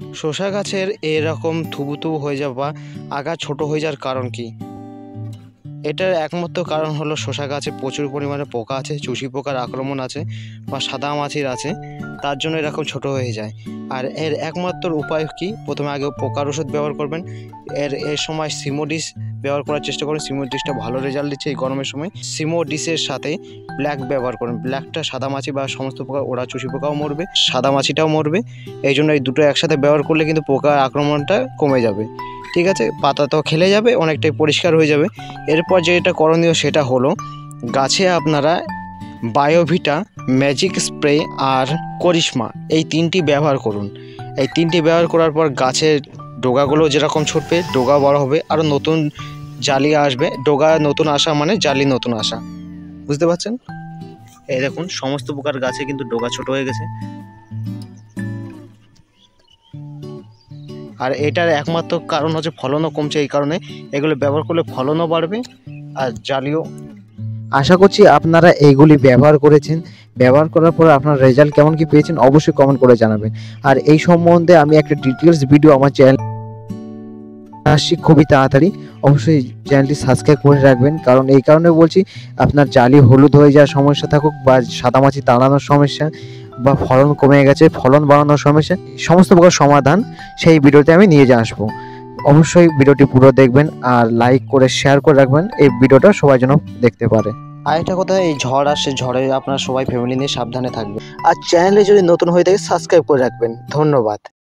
শসা গাছের এরকম থুবু হয়ে যাওয়া বা আগা ছোট হয়ে যাওয়ার কারণ কি? এটার একমাত্র কারণ হলো শসা গাছে প্রচুর পরিমাণে পোকা আছে, চুষি পোকার আক্রমণ আছে বা সাদা মাছির আছে, তার জন্য এরকম ছোট হয়ে যায়। আর এর একমাত্র উপায় কি? প্রথমে আগে পোকার ওষুধ ব্যবহার করবেন। এর সময় সিমোডিস ব্যবহার করার চেষ্টা করুন। সিমোডিসটা ভালো রেজাল্ট দিচ্ছে এই গরমের সময়। সিমোডিসের সাথে ব্ল্যাক ব্যবহার করুন। ব্ল্যাকটা সাদা মাছি বা সমস্ত পোকা, ওরা চুষি পোকাও মরবে, সাদা মাছিটাও মরবে। এই জন্য এই দুটো একসাথে ব্যবহার করলে কিন্তু পোকার আক্রমণটা কমে যাবে। ঠিক আছে, পাতা তো খেলে যাবে, অনেকটাই পরিষ্কার হয়ে যাবে। এরপর যেটা করণীয় সেটা হলো গাছে আপনারা বায়োভিটা, ম্যাজিক স্প্রে আর করিশ্মা এই তিনটি ব্যবহার করুন। এই তিনটি ব্যবহার করার পর গাছের ডোগাগুলো যেরকম ছুটবে, ডোগা বড় হবে, আরও নতুন জালি আসবে। ডোগা নতুন আসা মানে জালি নতুন আসা, বুঝতে পারছেন? এই দেখুন সমস্ত প্রকার গাছে কিন্তু ডোগা ছোট হয়ে গেছে। আর এটার একমাত্র কারণ হচ্ছে ফলনও কমছে। এই কারণে এগুলো ব্যবহার করলে ফলনও বাড়বে আর জালিও। আশা করছি আপনারা এইগুলি ব্যবহার করেছেন। ব্যবহার করার পর আপনার রেজাল্ট কেমন কি পেয়েছেন অবশ্যই কমেন্ট করে জানাবেন। আর এই সম্বন্ধে আমি একটা ডিটেলস ভিডিও আমার চ্যানেল আসছি খুবই তাড়াতাড়ি। অবশ্যই চ্যানেলটি সাবস্ক্রাইব করে রাখবেন, কারণ এই কারণে বলছি, আপনার জালি হলুদ হয়ে যাওয়ার সমস্যা থাকুক বা সাদামাছি তাড়ানোর সমস্যা বা ফলন কমে গেছে ফলন বাড়ানোর সমস্যা, সমস্ত প্রকার সমাধান সেই ভিডিওতে আমি নিয়ে আসবো। অবশ্যই ভিডিওটি পুরো দেখবেন আর লাইক করে শেয়ার করে রাখবেন, এই ভিডিওটা সবাই যেন দেখতে পারে। আরেকটা কথা, এই ঝড় আসছে, ঝড়ে আপনারা সবাই ফ্যামিলি নিয়ে সাবধানে থাকবেন। আর চ্যানেলে যদি নতুন হয়ে থাকে সাবস্ক্রাইব করে রাখবেন। ধন্যবাদ।